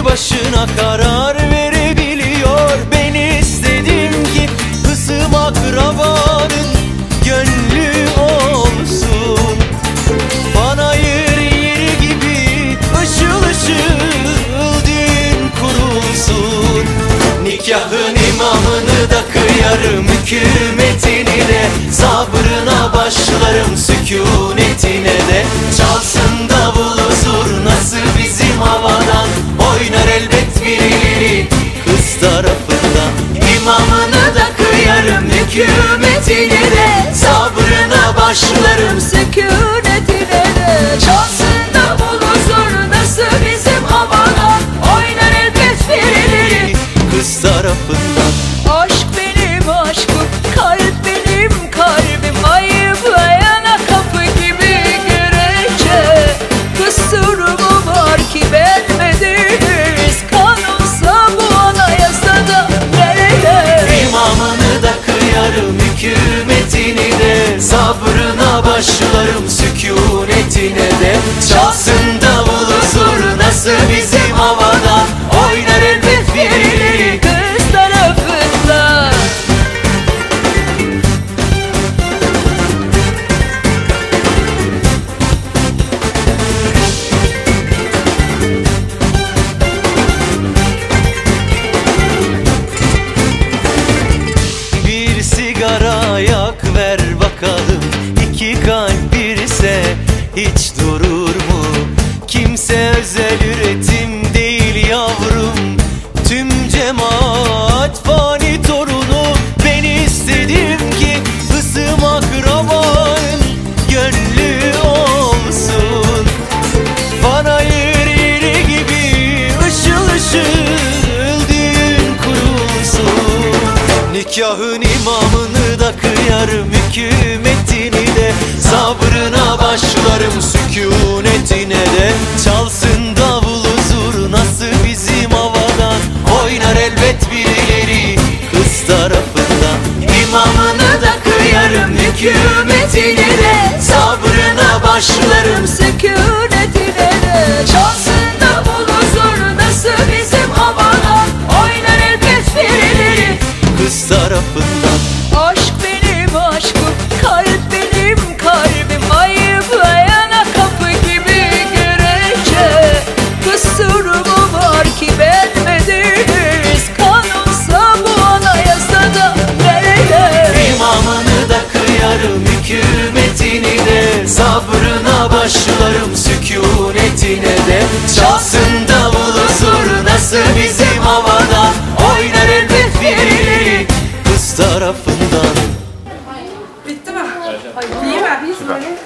başına karar verebiliyor. Ben istedim ki kızım akrabanın gönlü olsun. Panayır yeri gibi ışıl ışıl düğün kurulsun. Nikahın imamını da kıyarım, hükümetini de, sabrına başlarım, sükunetine de. Çalsın davulu zurnası bizim havadan, oynar elbet birileri kız tarafından. İmamını da kıyarım, hükümetine de, sabrına başlarım, sükunetine de. Çalsın davulu zurnası bizim havadan, oynar elbet birileri kız tarafından. Aşk benim aşkım, kalp benim kalbim, ayıplayana kapı gibi gerekçe. Kusurum var ki vermediniz, kanunsa bu anayasada nerede? İmamını da kıyarım, hükümetini de, sabrına başlarım, sükunetine de. Çalsın davulu zurnası bizim havadan, oynar elbet birileri Kız tarafından. Bir sigara yak ver bakalım, iki kalp birse hiç durur mu? Kimse özel üretim değil yavrum, tüm cemaat fani torunu. Ben istedim ki kızım akrabanın gönlü olsun. Panayır yeri gibi ışıl ışıl düğün kurulsun. Nikahın imamını da kıyarım, hükümetini de, sabrına başlarım, sükunetine de. Çalsın davulu zurnası bizim havadan, oynar elbet birileri kız tarafından. İmamını da kıyarım, hükümetini de, sabrına başlarım, Sükunetine de. Çalsın davulu zurnası bizim havadan, oynar elbet birileri kız tarafından. Aşk benim aşkım, kalp benim kalbim, ayıplayana kapı gibi gerekçe. Kusurum var ki vermediniz, kanunsa bu anayasada nerede? İmamını da kıyarım, hükümetini de, sabrına başlarım, sükunetine de. Çalsın davulu zurnası bizim havadan, oynar elbet birileri kız tarafından. Bitti mi? İyi mi?